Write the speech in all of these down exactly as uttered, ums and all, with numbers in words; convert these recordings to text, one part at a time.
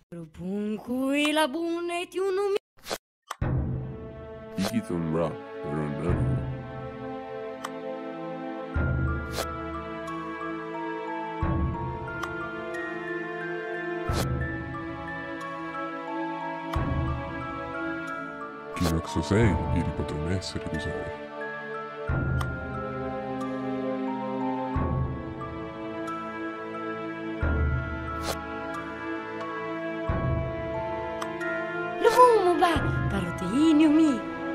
Propuncui la bunet unumi. Ikithun ra, Ronanu. Kinoxo sei, ili potranno essere usati. Lumu ba, paroteini umi.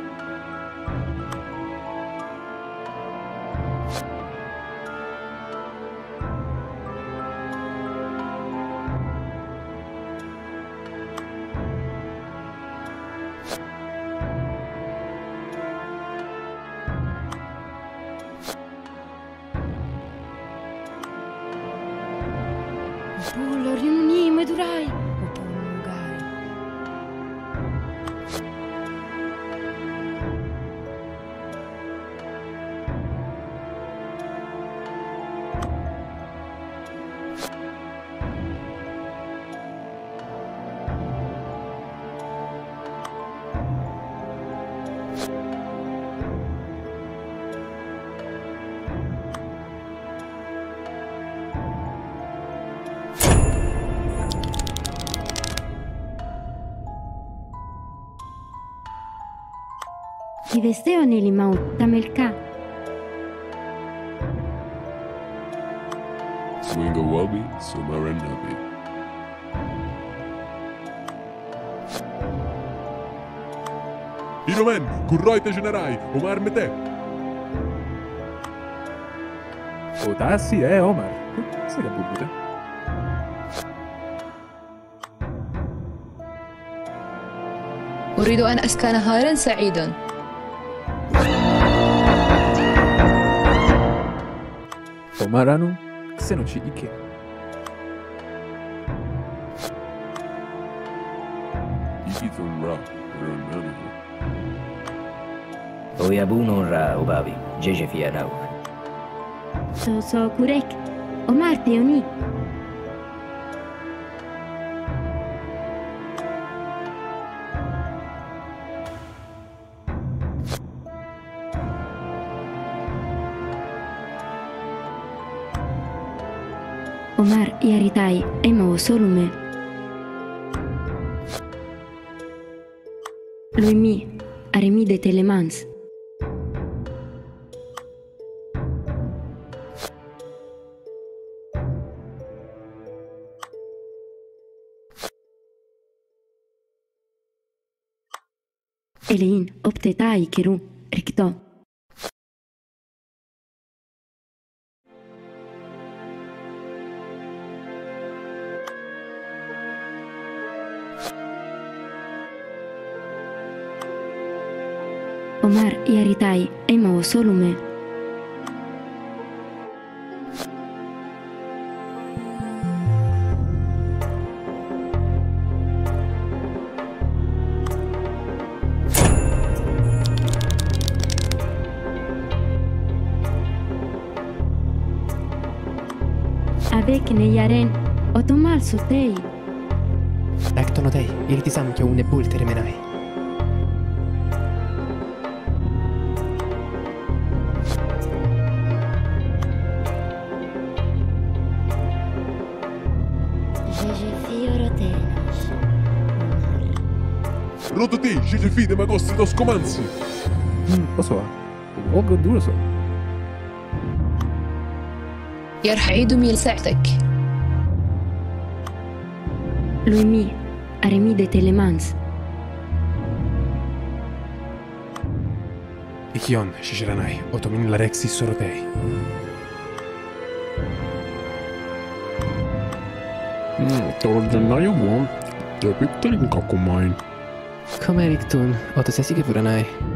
Pulo riuni medurai, o pungai. Ti vesteva nell'imau tamelka. Swinga wabi, sumaranabi. Inomen, kurroite generai, Omar mete. Otassi è Omar. Sei da bubbute. أريد أن أسكن نهارا سعيدا. Omaranu, Xenoci Ike. Ikithun ra, Ronanu. ويبون را وبابي جيجي في أناو So so kurek. Omar teoni. Omar yaritai emo solume. Luimi aremi de telemans. Elein optetai keru rikto. Omar yaritai emo solume. Avec Neyaren, otomal sotei. Läktonotei, iltisam joune pulterimenai. Rototi, Gigi de Magossi dos Comanzi. Hmm, lo so. Ogo duro so. يرح عيد ميل ساعتك. Luimi aremi de telemans. Ikion, Shishiranai, otomin la rexi sorotei. Hmm, tuolla gennaio buon. Ja pittelin kakumain. Come Riktun, otosesi che puranai.